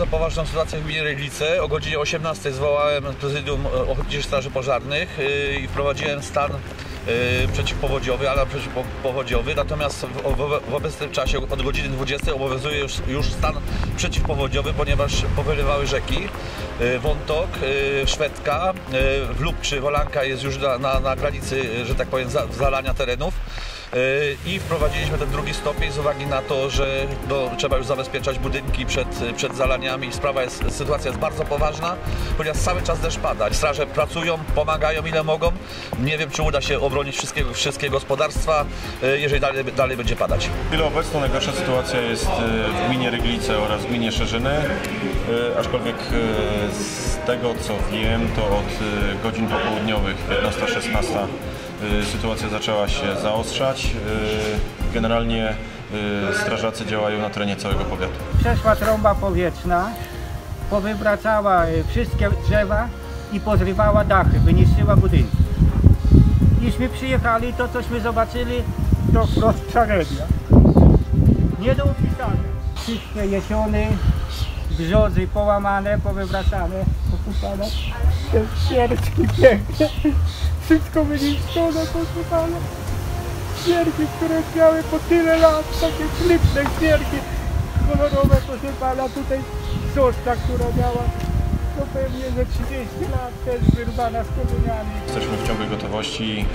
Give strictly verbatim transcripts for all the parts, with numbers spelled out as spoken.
bardzo poważną sytuację w gminie Ryglice. O godzinie osiemnastej zwołałem prezydium Ochotniczych Straży Pożarnych i wprowadziłem stan przeciwpowodziowy, alarm przeciwpowodziowy, natomiast w, w, w obecnym czasie od godziny dwudziestej obowiązuje już, już stan przeciwpowodziowy, ponieważ powyrywały rzeki Wątok, Szwedka, Wlób czy Wolanka jest już na, na, na granicy, że tak powiem, za, zalania terenów. I wprowadziliśmy ten drugi stopień z uwagi na to, że no, trzeba już zabezpieczać budynki przed, przed zalaniami. Sprawa jest, sytuacja jest bardzo poważna, ponieważ cały czas deszcz pada. Straże pracują, pomagają ile mogą. Nie wiem, czy uda się obronić wszystkiego, wszystkie gospodarstwa, jeżeli dalej, dalej będzie padać. W chwili obecną najgorsza sytuacja jest w gminie Ryglice oraz w gminie Szerzyny, aczkolwiek z tego co wiem, to od godzin popołudniowych piętnasta szesnasta sytuacja zaczęła się zaostrzać. Generalnie strażacy działają na terenie całego powiatu. Przeszła trąba powietrzna, powywracała wszystkie drzewa i pozrywała dachy, wyniszczyła budynki. Jeśli przyjechali, to cośmy zobaczyli, to wprost tragedia. Nie do opisania. Wszystkie jesiony, brzozy połamane, powywracane, pokusane. Te świerczki piękne. Wszystko wyniszczone, posypane. Świerki, które miały po tyle lat, takie śliczne świerki kolorowe posypane, a tutaj soczka, która miała no pewnie ze trzydzieści lat, też wyrwana z korzeniami. Jesteśmy w ciągłej gotowości.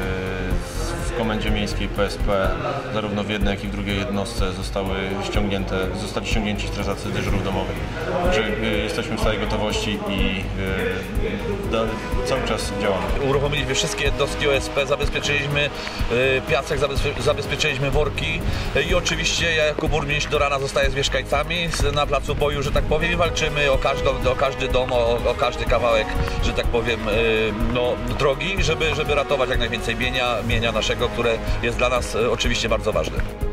W Komendzie Miejskiej P S P zarówno w jednej, jak i w drugiej jednostce zostały ściągnięte, zostali ściągnięci strażacy dyżurów domowych. Także jesteśmy w stałej gotowości i cały czas działamy. Uruchomiliśmy wszystkie jednostki O S P, zabezpieczyliśmy piasek, zabezpieczyliśmy worki i oczywiście ja jako burmistrz do rana zostaję z mieszkańcami na placu boju, że tak powiem, i walczymy o każdy, o każdy dom, o, o każdy kawałek, że tak powiem, no, drogi, żeby, żeby ratować jak najwięcej mienia, mienia naszego, które jest dla nas oczywiście bardzo ważne.